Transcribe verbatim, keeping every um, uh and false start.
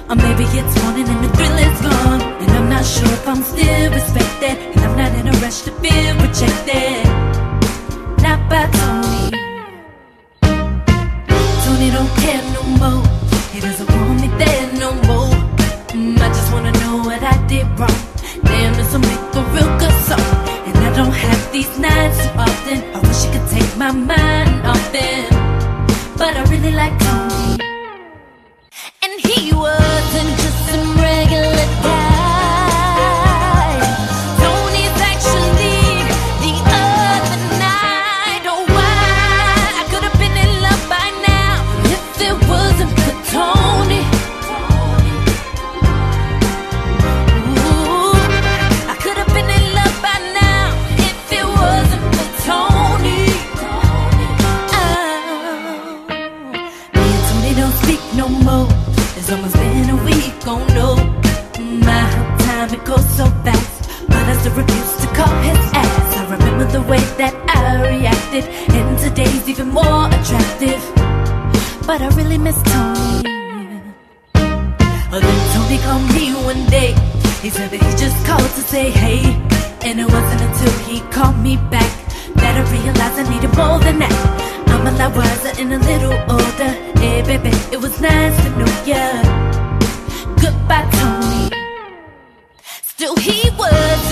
Or maybe it's morning and the thrill is gone, and I'm not sure if I'm still respected, and I'm not in a rush to feel rejected. Not by Tony. Tony don't care no more. He doesn't want me there no more. mm, I just wanna know what I did wrong. Damn, this will make a real good song. And I don't have these nights too often. I wish you could take my mind off them, but I really like Tony. And he wasn't just some regular guy. Tony's actually the other night. Oh, why? I could have been in love by now if it wasn't for Tony. Ooh, I could have been in love by now if it wasn't for Tony. Oh, me and Tony don't speak no more. It's almost been a week, oh no. My time, it goes so fast, but I still refuse to call his ass. I remember the way that I reacted, and today's even more attractive, but I really miss Tony. Oh, then Tony called me one day. He said that he just called to say hey, and it wasn't until he called me back that I realized I needed more than that. I'm a lot wiser and a little older. Hey baby, it was nice to know ya. Goodbye Tony. Still he was